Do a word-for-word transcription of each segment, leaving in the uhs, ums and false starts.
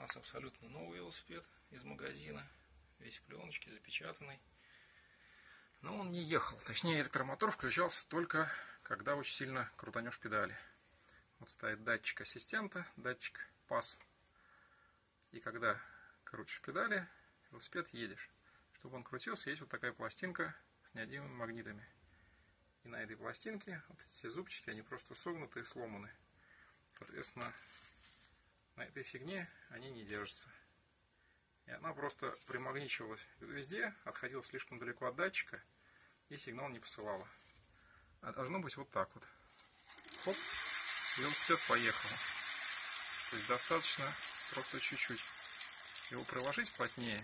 нас абсолютно новый велосипед из магазина, весь в пленочке, запечатанный. Но он не ехал, точнее электромотор включался только когда очень сильно крутанешь педали. Вот стоит датчик ассистента, датчик пас. И когда крутишь педали, велосипед едешь. Чтобы он крутился, есть вот такая пластинка с неодимыми магнитами. И на этой пластинке вот эти зубчики, они просто согнуты и сломаны. Соответственно, на этой фигне они не держатся. И она просто примагничивалась везде, отходила слишком далеко от датчика и сигнал не посылала. А должно быть вот так вот. Хоп, велосипед поехал. То есть достаточно просто чуть-чуть его приложить плотнее,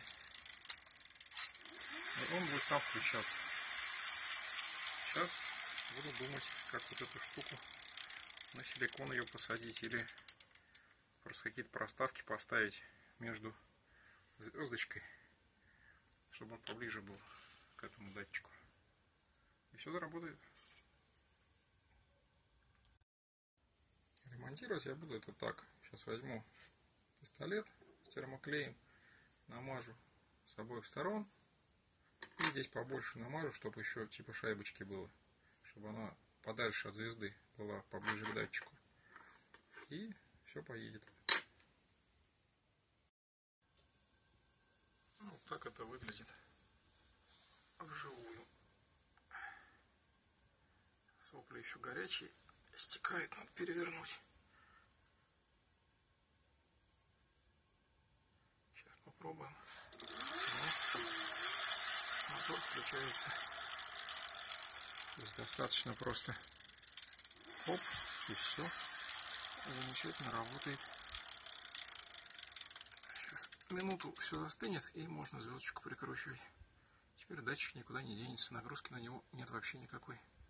и он будет сам включаться. Сейчас буду думать, как вот эту штуку на силикон ее посадить, или просто какие-то проставки поставить между звездочкой, чтобы он поближе был к этому датчику. И все заработает. Ремонтировать я буду это так. Сейчас возьму пистолет с термоклеем, намажу с обоих сторон. И здесь побольше намажу, чтобы еще типа шайбочки было. Чтобы она подальше от звезды была, поближе к датчику. И все поедет. Вот так это выглядит вживую. Сопли еще горячие, стекает, надо перевернуть. Сейчас попробуем. Мотор включается. Здесь достаточно просто хоп, и все. Замечательно работает. Сейчас минуту все застынет, и можно звездочку прикручивать. Теперь датчик никуда не денется, нагрузки на него нет вообще никакой.